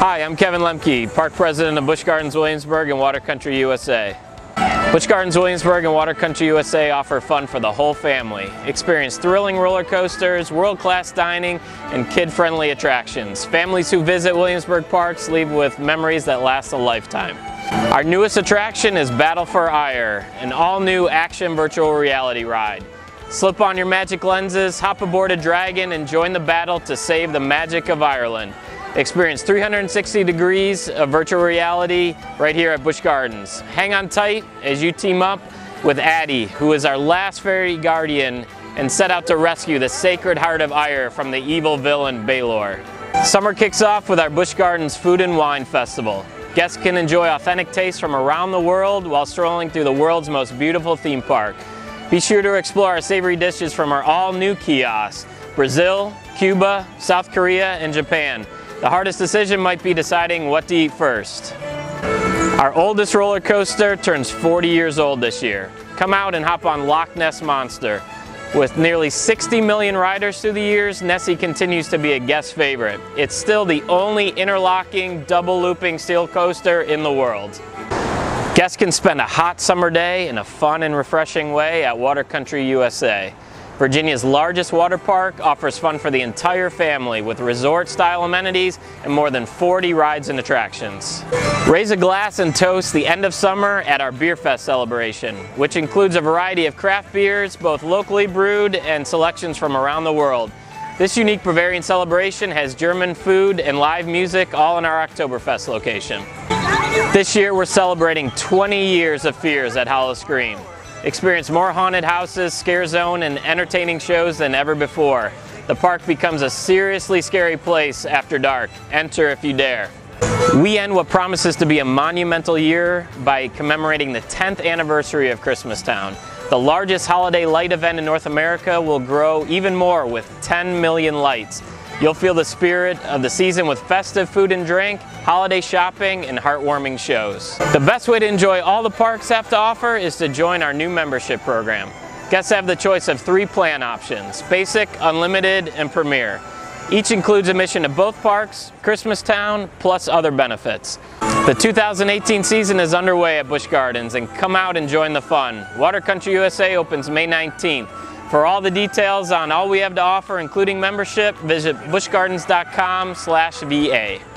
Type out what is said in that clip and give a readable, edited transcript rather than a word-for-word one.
Hi, I'm Kevin Lemke, Park President of Busch Gardens Williamsburg and Water Country USA. Busch Gardens Williamsburg and Water Country USA offer fun for the whole family. Experience thrilling roller coasters, world-class dining, and kid-friendly attractions. Families who visit Williamsburg parks leave with memories that last a lifetime. Our newest attraction is Battle for Ire, an all-new action virtual reality ride. Slip on your magic lenses, hop aboard a dragon, and join the battle to save the magic of Ireland. Experience 360 degrees of virtual reality right here at Busch Gardens. Hang on tight as you team up with Addie, who is our last fairy guardian, and set out to rescue the Sacred Heart of Ire from the evil villain Balor. Summer kicks off with our Busch Gardens Food and Wine Festival. Guests can enjoy authentic tastes from around the world while strolling through the world's most beautiful theme park. Be sure to explore our savory dishes from our all-new kiosks: Brazil, Cuba, South Korea, and Japan. The hardest decision might be deciding what to eat first. Our oldest roller coaster turns 40 years old this year. Come out and hop on Loch Ness Monster. With nearly 60 million riders through the years, Nessie continues to be a guest favorite. It's still the only interlocking, double-looping steel coaster in the world. Guests can spend a hot summer day in a fun and refreshing way at Water Country USA. Virginia's largest water park offers fun for the entire family with resort-style amenities and more than 40 rides and attractions. Raise a glass and toast the end of summer at our Beer Fest celebration, which includes a variety of craft beers, both locally brewed and selections from around the world. This unique Bavarian celebration has German food and live music all in our Oktoberfest location. This year we're celebrating 20 years of Fears at Hollow Scream. Experience more haunted houses, scare zone, and entertaining shows than ever before. The park becomes a seriously scary place after dark. Enter if you dare. We end what promises to be a monumental year by commemorating the 10th anniversary of Christmastown. The largest holiday light event in North America will grow even more with 10 million lights. You'll feel the spirit of the season with festive food and drink, holiday shopping, and heartwarming shows. The best way to enjoy all the parks have to offer is to join our new membership program. Guests have the choice of 3 plan options: Basic, Unlimited, and Premier. Each includes admission to both parks, Christmastown, plus other benefits. The 2018 season is underway at Busch Gardens, and come out and join the fun. Water Country USA opens May 19th. For all the details on all we have to offer, including membership, visit buschgardens.com/VA.